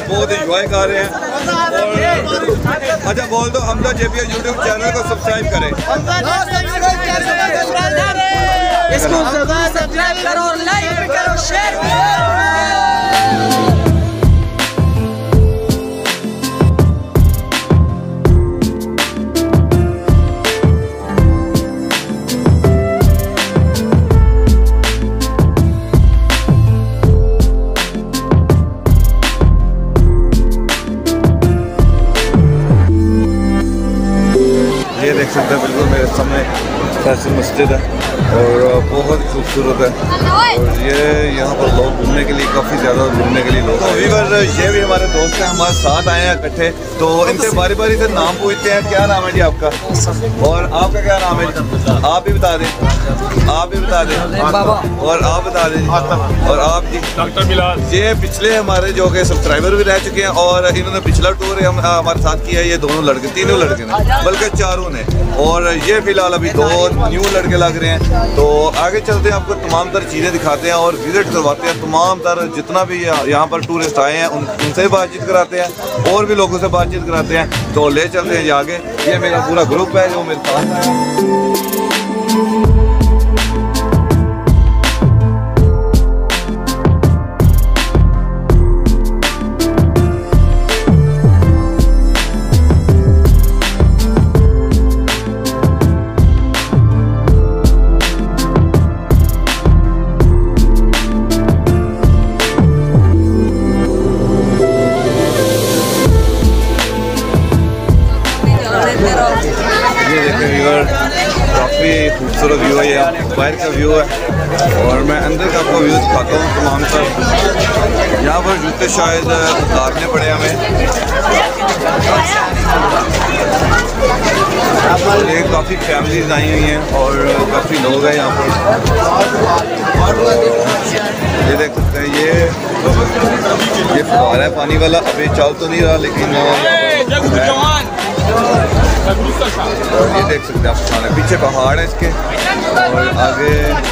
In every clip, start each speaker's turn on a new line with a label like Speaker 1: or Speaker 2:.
Speaker 1: बहुत इंजॉय कर रहे हैं। और अच्छा बोल दो, हमजा JPS यूट्यूब चैनल को सब्सक्राइब करें।
Speaker 2: इसको सब्सक्राइब करो, लाइक करो, शेयर करो।
Speaker 1: ये देख सकते हैं बिल्कुल मेरे सामने फैसल मस्जिद है और बहुत खूबसूरत है। और ये यहाँ पर लोग घूमने के लिए काफ़ी ज़्यादा घूमने के लिए लोग तो ये भी हमारे दोस्त हैं, हमारे साथ आए हैं इकट्ठे। तो इनसे बारी बारी से नाम पूछते हैं। क्या नाम है जी आपका? और आपका क्या नाम है? आप भी बता दें, आप भी बता दें। और आप बता दें। और आप जी? डॉक्टर बिलाल। ये पिछले हमारे जो कि सब्सक्राइबर भी रह चुके हैं और इन्होंने पिछला टूर हमारे साथ किया है। ये दोनों लड़के, तीनों लड़के ने, बल्कि चारों ने। और ये फिलहाल अभी 2 न्यू लड़के लग रहे हैं। तो आगे चलते हैं, आपको तमाम तर चीज़ें दिखाते हैं और विजिट करवाते हैं। तमाम तर जितना भी यहाँ पर टूरिस्ट आए हैं उनसे बातचीत कराते हैं और भी लोगों से बातचीत कराते हैं। तो ले चलते हैं आगे। ये मेरा पूरा ग्रुप है जो मेरे साथ है। काफ़ी खूबसूरत व्यू है, ये बाहर का व्यू है। और मैं अंदर का आपको व्यू दिखाता हूँ तमाम तर। यहाँ पर जूते शायद उतारने पड़े हमें। ये काफ़ी फैमिलीज आई हुई हैं और काफ़ी लोग हैं यहाँ पर। ये देख सकते हैं, ये फुहारा है पानी वाला। अभी चल तो नहीं रहा लेकिन ये देख सकते हैं आप सामने, पीछे पहाड़ है इसके और आगे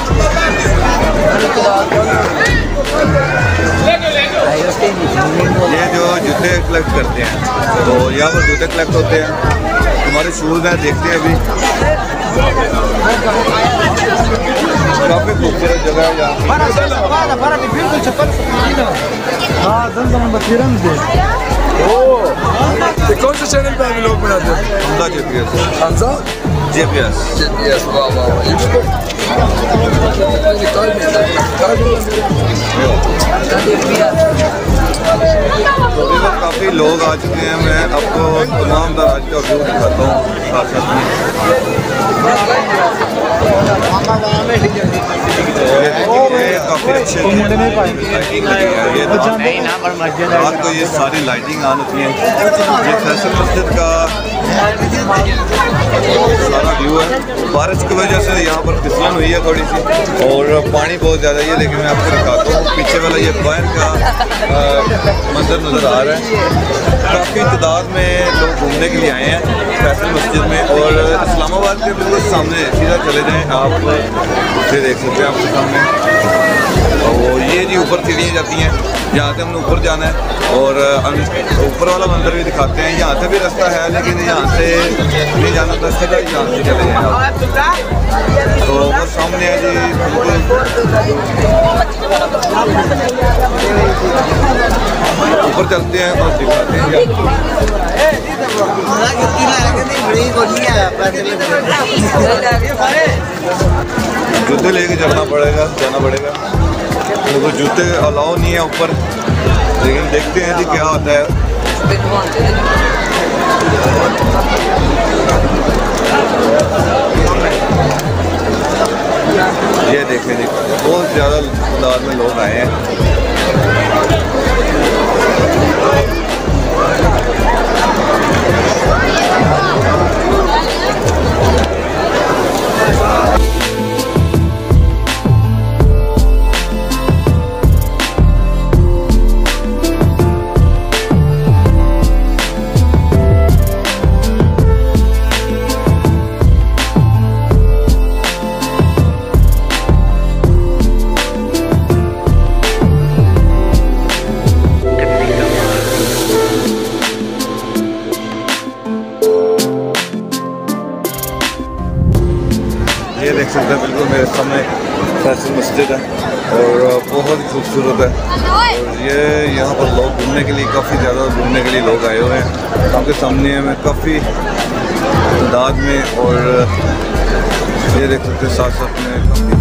Speaker 1: ये जो जूते कलेक्ट करते हैं। तो यहाँ पर जूते कलेक्ट होते हैं। हमारे शूज़ हैं, देखते हैं अभी। काफ़ी खूबसूरत जगह है यहाँ।
Speaker 3: कौन से चैनल पे आप लोग बनाते हैं?
Speaker 1: हमजा JPS।
Speaker 3: हमजा
Speaker 1: JPS।
Speaker 3: वाह वाह।
Speaker 1: तो काफ़ी लोग आ चुके हैं। मैं आपको तमाम तरह आज का व्यू दिखाता हूँ साथ साथ में। काफ़ी अच्छे लाइटिंग लगी है। ये रात को ये सारी लाइटिंग ऑन होती है। ये फैसल मस्जिद का सारा व्यू है। बारिश की वजह से यहाँ पर फिसलन हुई है थोड़ी सी और पानी बहुत ज़्यादा है। लेकिन मैं आपको दिखाता हूँ पीछे वाला ये बाहर का मंजर नज़र आ रहा है। काफ़ी तादाद में लोग घूमने के लिए आए हैं फैसल मस्जिद में। और इस्लामाबाद के बिल्कुल सामने सीधा चले जाएँ आप, ये देख सकते हैं आपके सामने। और ये जी ऊपर सीढ़ियाँ जाती हैं, यहाँ से हमने ऊपर जाना है। और ऊपर वाला मंदिर भी दिखाते हैं। यहाँ से भी रास्ता है लेकिन यहाँ से नहीं जाना था, सीधा यहाँ से चले जाएँ आप। तो ऊपर सामने है जी ऊपर चलते हैं और दिखाते हैं। जूते लेके जाना पड़ेगा तो जूते अलाउ नहीं है ऊपर, लेकिन देखते हैं जी क्या होता है। ये देखें जी, बहुत ज़्यादा तादाद में लोग आए हैं। ये देख सकते हैं बिल्कुल मेरे सामने फैसल मस्जिद है और बहुत खूबसूरत है। और ये यहाँ पर लोग घूमने के लिए काफ़ी ज़्यादा घूमने के लिए लोग आए हुए हैं। आपके सामने में काफ़ी तादाद में और ये देख सकते हैं साथ साथ में काफ़ी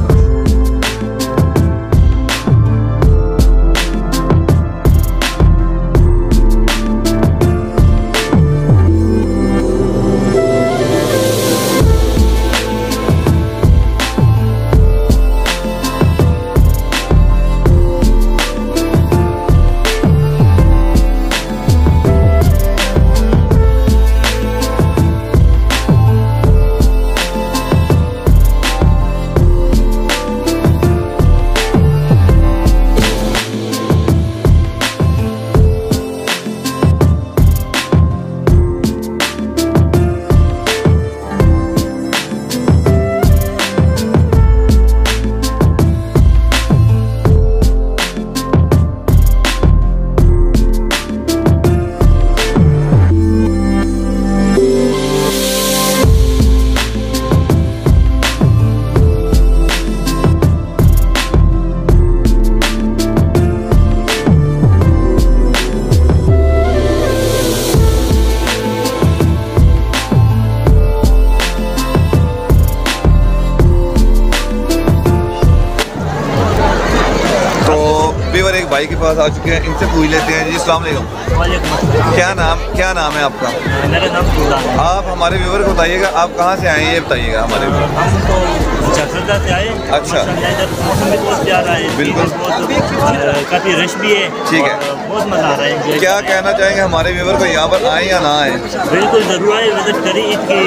Speaker 1: भाई के पास आ चुके हैं, इनसे पूछ लेते हैं। जी अस्सलाम वालेकुम। क्या नाम है आपका?
Speaker 4: मेरा नाम सुल्तान है।
Speaker 1: आप हमारे व्यूवर को बताइएगा आप कहाँ से आए हैं ये बताइएगा हमारे व्यूवर।
Speaker 4: हम तो जसरदा से आए।
Speaker 1: अच्छा।
Speaker 4: मौसम भी बहुत प्यारा है।
Speaker 1: बिल्कुल।
Speaker 4: काफ़ी रश भी है।
Speaker 1: ठीक है।
Speaker 4: बहुत मज़ा आ रहा है।
Speaker 1: क्या कहना चाहेंगे हमारे व्यूवर को, यहाँ पर आए या ना आए?
Speaker 4: बिल्कुल ज़रूर आए, विजिट करें।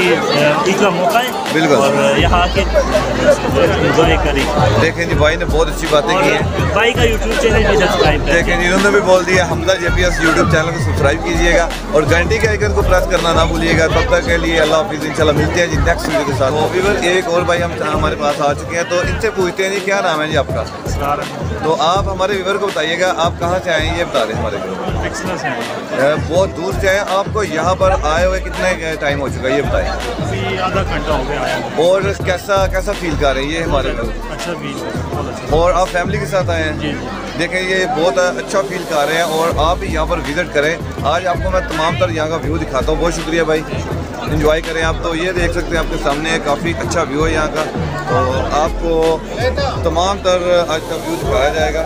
Speaker 4: ईद का मौका है।
Speaker 1: बिल्कुल।
Speaker 4: और यहाँ आके इंजॉय करें।
Speaker 1: देखें जी भाई ने बहुत अच्छी बातें की हैं।
Speaker 4: भाई का यूट्यूब चैनल भी सब्सक्राइब करें।
Speaker 1: देखें इन्होंने भी बोल दिया हमजा JPS यूट्यूब चैनल को सब्सक्राइब कीजिएगा और घंटी के आइकन को प्रेस करना ना भूलिएगा। तब तक के लिए अल्लाह हाफिज़, इंशाल्लाह मिलते हैं जी नेक्स्ट वीडियो के साथ। तो व्यूअर एक और भाई हम हमारे पास आ चुके हैं, तो इनसे पूछते हैं जी क्या नाम है जी आपका? तो आप हमारे व्यूअर को बताइएगा आप कहाँ से आए हैं ये बता दें हमारे व्यूअर। बहुत दूर से आए। आपको यहाँ पर आए हुए कितने टाइम हो चुका है ये बताएं?
Speaker 4: आधा घंटा हो गया।
Speaker 1: और कैसा फील कर रहे हैं ये हमारे
Speaker 4: अच्छा फील।
Speaker 1: और आप फैमिली के साथ आए हैं? देखें ये बहुत अच्छा फील कर रहे हैं और आप भी यहाँ पर विज़िट करें। आज आपको मैं तमाम तर यहाँ का व्यू दिखाता हूँ। बहुत शुक्रिया भाई, एंजॉय करें आप। तो ये देख सकते हैं आपके सामने काफ़ी अच्छा व्यू है यहाँ का, तो आपको तमाम तर आज का व्यू दिखाया जाएगा।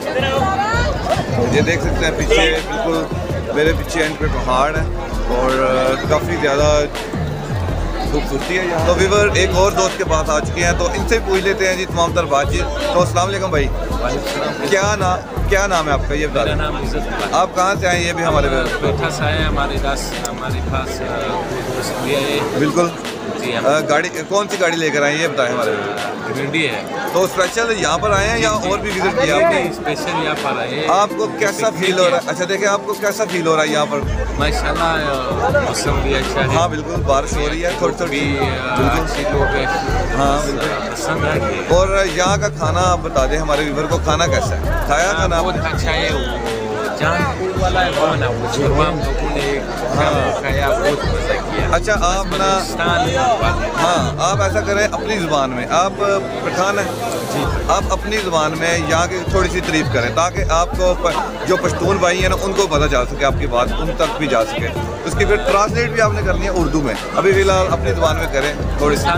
Speaker 1: ये देख सकते हैं पीछे बिल्कुल मेरे पीछे एंड पे पहाड़ है और काफ़ी ज़्यादा खूबसूरती है यहाँ। तो व्यूअर एक और दोस्त के पास आ चुके हैं, तो इनसे पूछ लेते हैं जी तमाम तर बातचीत। तो अस्सलाम वालेकुम भाई। क्या नाम है आपका ये बता दें? आप कहाँ से आए ये भी हमारे
Speaker 5: से आए हमारे पास
Speaker 1: बिल्कुल
Speaker 5: जी।
Speaker 1: गाड़ी कौन सी गाड़ी लेकर आए ये बताएं हमारे?
Speaker 5: भिंडी है।
Speaker 1: तो स्पेशल यहाँ पर आए हैं या और भी विजिट किया आपने?
Speaker 5: स्पेशल यहाँ पर आए।
Speaker 1: आपको कैसा फील हो रहा है? अच्छा देखिए आपको कैसा फील हो रहा है यहाँ पर?
Speaker 5: माशाल्लाह मौसम भी अच्छा है।
Speaker 1: हाँ बिल्कुल बारिश हो रही है थोड़ी थोड़ी।
Speaker 5: अच्छे लोग हैं। हाँ बिल्कुल पसंद है।
Speaker 1: और यहाँ का खाना आप बता दें हमारे व्यूवर को, खाना कैसा है? खाया खाना
Speaker 5: बहुत अच्छा है। जहाँ वाला है वो ना वो छोरवा हम लोगों ने खाया, बहुत मज़ा किया।
Speaker 1: अच्छा आप ना हाँ आप ऐसा करें अपनी ज़ुबान में, आप पठान हैं जी, आप अपनी ज़ुबान में यहाँ की थोड़ी सी तारीफ़ करें ताकि आपको जो पश्तून भाई हैं ना उनको पता जा सके, आपकी बात उन तक भी जा सके। उसकी फिर ट्रांसलेट भी आपने करनी है उर्दू में। अभी फिलहाल अपनी ज़ुबान में करें थोड़ी सी।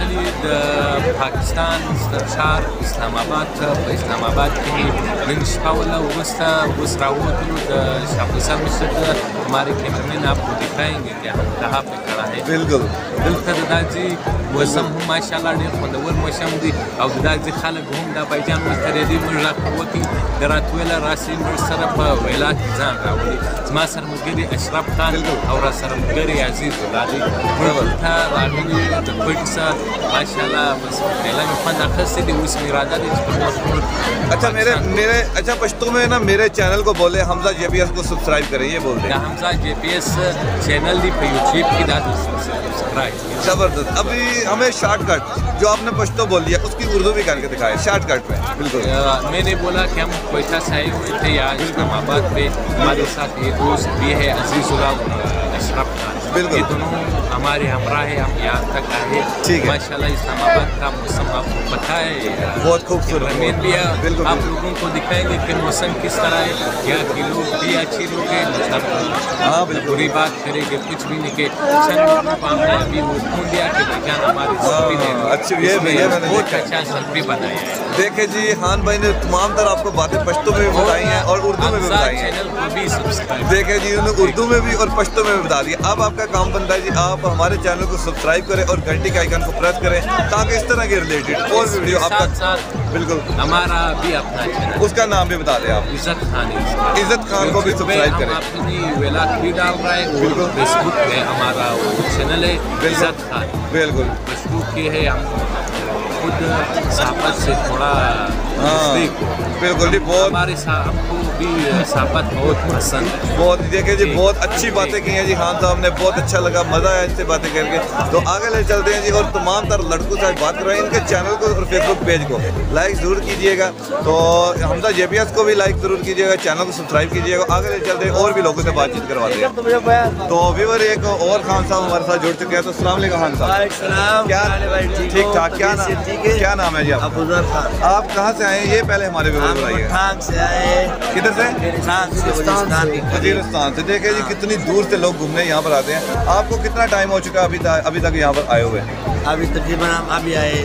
Speaker 5: पाकिस्तान शहर इस्लामाबाद की من شپاولا وروسته اوس راووتلو د شاه فیصل مشر हमारे कैमरामैन आपको दिखाएंगे क्या कहाँ पे खड़ा है।
Speaker 1: बिल्कुल
Speaker 5: دلته د داسې موسم هم ماشاءالله ډېر خوندور موسم دی او د داسې خلک هم د بایجان ورته دی موږ راوکي د راتویله راسي موږ سره په ویلا کې ځان راولي. زما سره ملګري اشرف خان او را سره ملګري عزیز الله دی موږ ته راغلي د پټ سره ماشاءالله بس ویلا مې خوند اخیستی دی. اوس مې اراده دی چې
Speaker 1: अच्छा मेरे अच्छा पश्तो में ना मेरे चैनल को बोले हमजा JPS को सब्सक्राइब करें ये बोल दें।
Speaker 5: हमजा JPS चैनल दी पे यूट्यूब की दाद सब्सक्राइब।
Speaker 1: जबरदस्त। अभी हमें शॉर्टकट जो आपने पश्तो बोल दिया उसकी उर्दू भी करके दिखाए शॉर्टकट में। बिल्कुल
Speaker 5: मैंने बोला कि हम कोयटा से आए हुए थे या इस्लामाबाद पे हमारे साथ एक दोस्त भी है अजीजुल्लाह अशरफ खान।
Speaker 1: बिल्कुल
Speaker 5: ये दोनों हमारे हमरा है, हम यहाँ तक आए।
Speaker 1: ठीक है।
Speaker 5: माशाल्लाह इस्लामाबाद का मौसम आपको पता है,
Speaker 1: बहुत खूबसूरत।
Speaker 5: जमीन भी है।
Speaker 1: बिल्कुल
Speaker 5: आप लोगों को दिखाएंगे कि मौसम किस तरह है, यहाँ के लोग भी अच्छे लोग हैं।
Speaker 1: हाँ बिल्कुल,
Speaker 5: बुरी बात करेंगे कुछ भी नहीं के हमने अभी वो फोन दिया कि भाईजान हमारे सब्जी है
Speaker 1: अच्छी ये मैंने
Speaker 5: बहुत
Speaker 1: देखा।
Speaker 5: अच्छा सब्जी बनाया है।
Speaker 1: देखे जी, खान भाई ने तमाम तरह आपको बातें पश्तो में भी बताई हैं और उर्दू में भी बताई हैं।
Speaker 5: चैनल को भी सब्सक्राइब
Speaker 1: देखे जी, उन्होंने उर्दू में भी और पश्तो में भी बता दिया। अब आपका काम बनता है जी, आप हमारे चैनल को सब्सक्राइब करें और घंटी के आइकन को प्रेस करें ताकि इस तरह के रिलेटेड और वीडियो आपका
Speaker 5: साथ
Speaker 1: बिल्कुल।
Speaker 5: हमारा भी अपना चैनल,
Speaker 1: उसका नाम भी बता दें आप।
Speaker 5: इज्जत खान है।
Speaker 1: इज्जत खान को भी सब्सक्राइब करें।
Speaker 5: हम अपनी वेलाक भी डाल रहा है।
Speaker 1: बिल्कुल।
Speaker 5: फेसबुक में हमारा चैनल है इज्जत खान।
Speaker 1: बिल्कुल।
Speaker 5: फेसबुक के है, हम खुद सापत से थोड़ा
Speaker 1: बिल्कुल जी, बहुत
Speaker 5: हमारे हमको भी सापत बहुत पसंद है।
Speaker 1: बहुत देखे जी, बहुत अच्छी बातें की हैं जी खान साहब ने, बहुत अच्छा लगा, मज़ा आया इनसे बातें करके। तो आगे ले चलते हैं जी और तमाम तरह लड़कों से बात कर रहे हैं। इनके चैनल को और फेसबुक पेज को लाइक ज़रूर कीजिएगा। तो हमजा JPS को भी लाइक ज़रूर कीजिएगा, चैनल को सब्सक्राइब कीजिएगा। आगे ले चलते हैं और भी लोगों से बातचीत करवाते हैं। तो व्यूअर एक और खान साहब हमारे साथ जुड़ चुके हैं। तो अस्सलाम वालेकुम खान साहब, क्या ठीक ठाक, क्या नाम है जी आप?
Speaker 2: अबूजर खान।
Speaker 1: आप कहाँ से आए हैं ये पहले हमारे व्यूअर बताइए।
Speaker 2: ठाक से आए।
Speaker 1: किधर से?
Speaker 2: वजीरिस्तान
Speaker 1: से। देखे जी, कितनी दूर से लोग घूमने यहाँ पर आते हैं। आपको कितना टाइम हो चुका है अभी तक यहाँ पर आए हुए?
Speaker 2: अभी तकरीबन हम अभी आए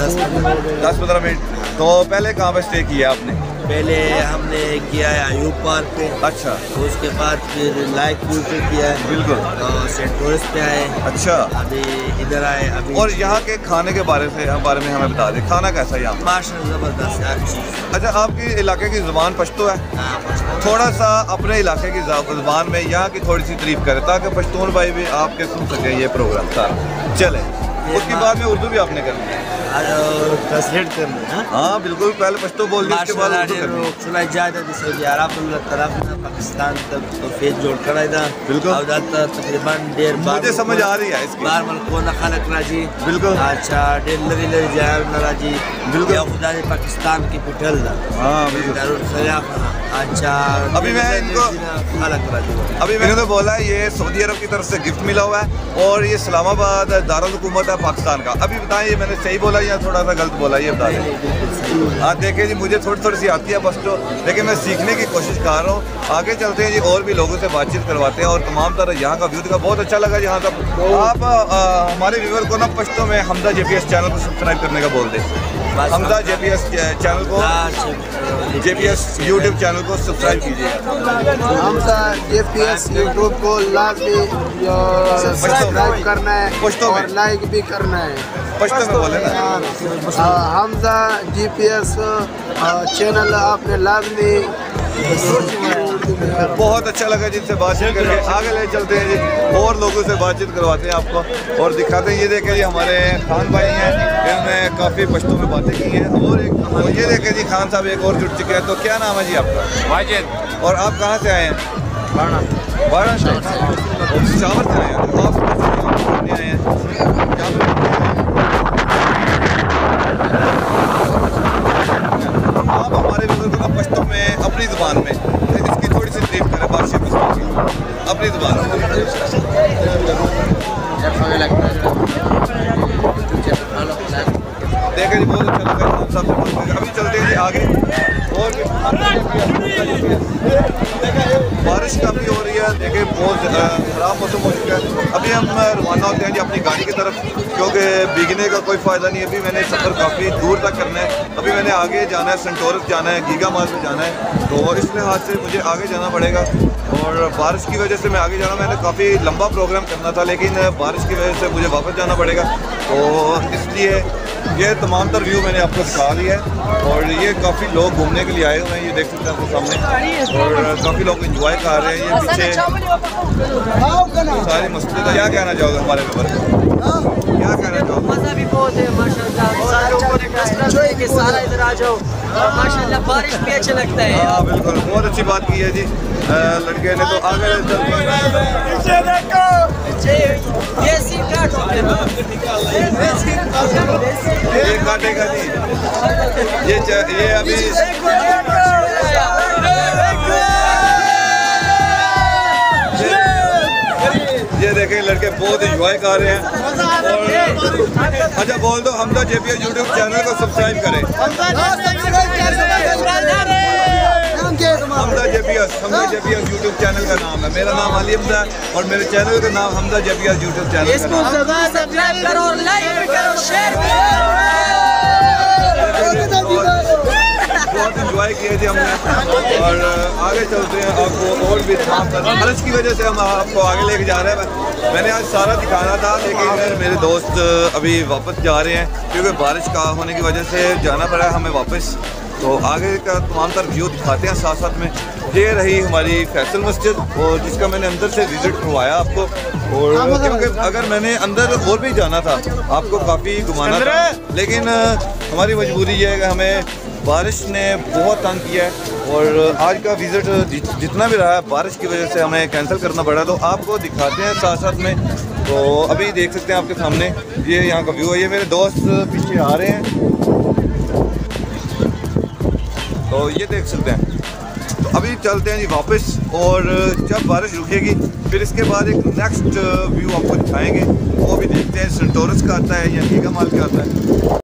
Speaker 1: 10-15 मिनट। तो पहले कहाँ पर स्टे किया आपने?
Speaker 2: पहले हमने किया है अयूब पार्क पे।
Speaker 1: अच्छा।
Speaker 2: तो उसके बाद फिर लाइक व्यू पे किया है।
Speaker 1: बिल्कुल।
Speaker 2: तो सेंट टूरिस्ट पे आए।
Speaker 1: अच्छा।
Speaker 2: अभी इधर आए अभी।
Speaker 1: और यहाँ के खाने के बारे में हमें बता दें, खाना कैसा है यहाँ?
Speaker 2: माशाल्लाह जबरदस्त है अच्छी।
Speaker 1: अच्छा, आपकी इलाके की ज़ुबान पश्तो है? थोड़ा सा अपने इलाके की ज़ुबान में यहाँ की थोड़ी सी तारीफ करें ताकि पश्तून भाई भी आपके सुन सकें ये प्रोग्राम सारा। चले, उसके बाद में उर्दू भी आपने करनी है।
Speaker 2: ट्रांसलेट करना।
Speaker 1: हाँ बिल्कुल, पहले पश्तो बोल दिया, उसके बाद उर्दू करनी है।
Speaker 2: सुना जाता जैसे कि अरबुल्लाह तरफ ना पाकिस्तान तक तो फेस जोड़ कर आया।
Speaker 1: बिल्कुल।
Speaker 2: और ज़्यादातर तकरीबन 1.5 बार
Speaker 1: मुझे समझ आ रही है इसकी।
Speaker 2: बार मलको ना खालक राजी।
Speaker 1: बिल्कुल।
Speaker 2: अच्छा, डेढ़ लरी जाए ना राजी।
Speaker 1: बिल्कुल।
Speaker 2: या खुदा ने पाकिस्तान की पिटल दा।
Speaker 1: हाँ बिल्कुल।
Speaker 2: दारुल खिलाफ। अच्छा,
Speaker 1: अभी मैं इनको
Speaker 2: खालक राजी।
Speaker 1: अभी मैंने बोला है ये सऊदी अरब की तरफ से गिफ्ट मिला हुआ है और ये इस्लामाबाद दारुल हुकूमत है पाकिस्तान का। अभी बताएं ये मैंने सही बोला या थोड़ा सा गलत बोला, ये बता दें। हाँ देखिए जी, मुझे थोड़ी सी आती है बस तो, लेकिन मैं सीखने की कोशिश कर रहा हूँ। आगे चलते हैं जी और भी लोगों से बातचीत करवाते हैं और तमाम तरह यहाँ का व्यू का बहुत अच्छा लगा। यहाँ तक आप हमारे व्यूअर को ना पश्तो में हमजा JPS चैनल को सब्सक्राइब करने का बोल दें। हमजा JPS चैनल को, JPS यूट्यूब चैनल को सब्सक्राइब कीजिए।
Speaker 6: हमजा JPS यूट्यूब को लाजमी सब्सक्राइब करना है और लाइक भी करना है।
Speaker 1: पश्तो में बोले ना।
Speaker 6: हमजा JPS चैनल आपने लाजमी।
Speaker 1: बहुत अच्छा लगा जिनसे बातचीत करके। आगे ले चलते हैं जी और लोगों से बातचीत करवाते हैं आपको और दिखाते हैं। ये देखें जी, हमारे खान भाई हैं, इन्होंने काफ़ी पश्तों में बातें की हैं। और ये देखें जी, खान साहब एक और जुड़ चुके हैं। तो क्या नाम है जी आपका?
Speaker 5: वाजिद।
Speaker 1: और आप कहाँ से आए हैं? बाड़ा से। और पिशावर से आए हैं। तो आप आए हैं आप हमारे बुजुर्ग को पश्तो में अपनी ज़ुबान में इसकी थोड़ी सी तारीफ करें बादशाह अपनी ज़ुबान में। देखें जी, बहुत अच्छा लगा खान साहब से बात करके। अभी चलते हैं जी आगे और बारिश काफ़ी हो रही है। देखिए बहुत ख़राब मौसम हो चुका है। अभी हम रवाना होते हैं जी अपनी गाड़ी की तरफ, क्योंकि भीगने का कोई फ़ायदा नहीं है। अभी मैंने सफ़र काफ़ी दूर तक करना है। अभी मैंने आगे जाना है, सेंटोरस जाना है, गीगा माल में जाना है, तो इस लिहाज से मुझे आगे जाना पड़ेगा। और बारिश की वजह से मैं आगे जाना, मैंने काफ़ी लंबा प्रोग्राम करना था लेकिन बारिश की वजह से मुझे वापस जाना पड़ेगा। तो इसलिए ये तमाम तर व्यू मैंने आपको दिखा दिया है। और ये काफ़ी लोग घूमने के लिए आए हुए हैं, ये देख सकते हैं आपके सामने। और काफ़ी लोग इंजॉय कर रहे हैं। ये पीछे सारी मस्जिद है। क्या कहना चाहोगे हमारे ऊपर? क्या कहना चाहोगे?
Speaker 2: मज़ा भी बहुत है माशाल्लाह। सारे लोगों ने कसरत की कि सारा इधर आ जाओ और माशाल्लाह बारिश भी अच्छा लगता है।
Speaker 1: हाँ बिल्कुल, बहुत अच्छी बात की है जी लड़के ने। तो आगे
Speaker 2: ये सीट काट
Speaker 1: ये काटेगा जी। ये अभी ये देख देखें लड़के बहुत इंजॉय कर रहे हैं। और अच्छा बोल दो हमजा JPS यूट्यूब चैनल को सब्सक्राइब करें। हमजा JPS यूट्यूब चैनल का नाम है। मेरा नाम अली हमजा और मेरे चैनल का नाम हमजा JPS यूट्यूब चैनल का नाम है।
Speaker 2: सब्सक्राइब करो और लाइक करो, शेयर
Speaker 1: बहुत इंजॉय किया जी हमने और आगे चलते हैं। आपको और भी बारिश की वजह से हम आपको आगे लेके जा रहे हैं। मैंने आज सारा दिखाना था लेकिन मेरे दोस्त अभी वापस जा रहे हैं क्योंकि बारिश का होने की वजह से जाना पड़ा हमें वापस। तो आगे का तमाम तर व्यू दिखाते हैं साथ साथ में। ये रही हमारी फैसल मस्जिद और जिसका मैंने अंदर से विज़िट करवाया आपको। और क्योंकि अगर मैंने अंदर और भी जाना था आपको काफ़ी घुमाना था लेकिन हमारी मजबूरी ये है कि हमें बारिश ने बहुत तंग किया है और आज का विज़िट जितना भी रहा है बारिश की वजह से हमें कैंसिल करना पड़ा। तो आपको दिखाते हैं साथ साथ में। तो अभी देख सकते हैं आपके सामने ये यहाँ का व्यू है। ये मेरे दोस्त पीछे आ रहे हैं तो ये देख सकते हैं। तो अभी चलते हैं जी वापस और जब बारिश रुकेगी फिर इसके बाद एक नेक्स्ट व्यू आपको दिखाएंगे। वो भी देखते हैं सेंटोरस का आता है या नीगा माल का आता है।